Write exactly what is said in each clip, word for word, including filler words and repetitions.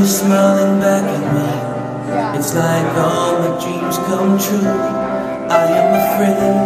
you smiling back at me. It's like all my dreams come true. I am afraid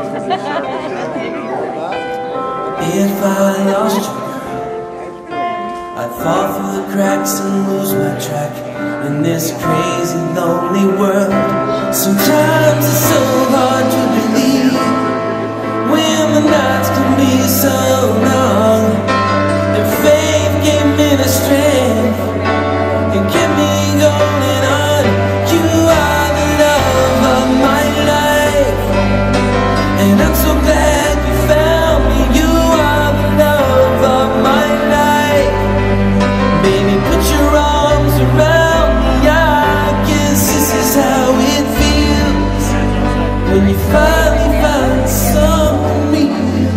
if I lost you, I'd fall through the cracks and lose my track in this crazy, lonely world. Sometimes it's so hard to believe when the nights can be so long. And faith gave me the strength and kept me going on. You are the love of my life, and I'm so glad you found me. You are the love of my life. Baby, put your arms around me. I guess this is how it feels when you finally find someone real.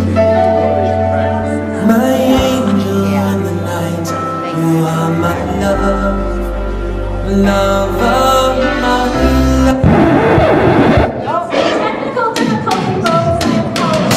My angel in the night, you are my love, love of my life. Technical difficulty modes and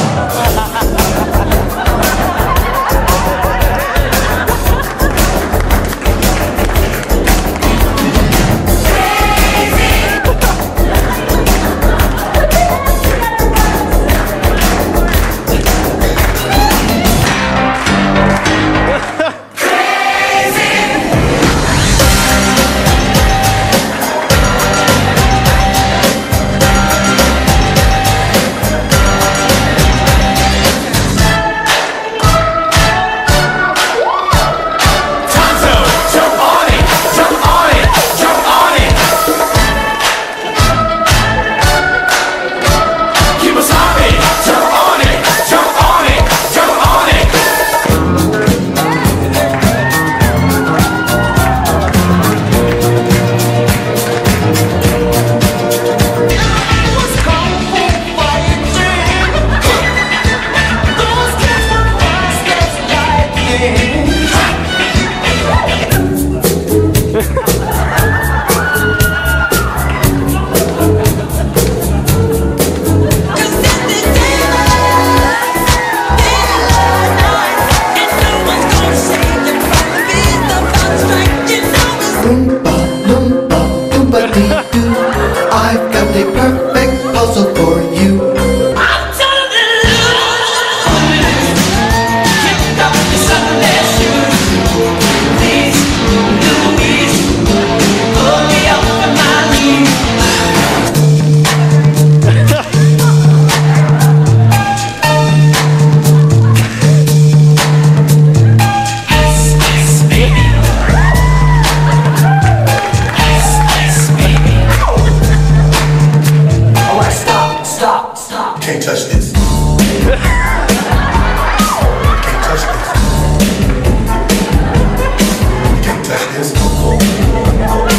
Oompa, Loompa, Oompa dee doo. I've got a perfect puzzle for you. I'm totally loose. Kicked up the Sunday shoes. Please, Louise, pull me up on my knees. Ice, ice, baby. Ice, ice, baby. Alright, stop, stop, stop. Can't touch this. Can't touch this. Can't touch this.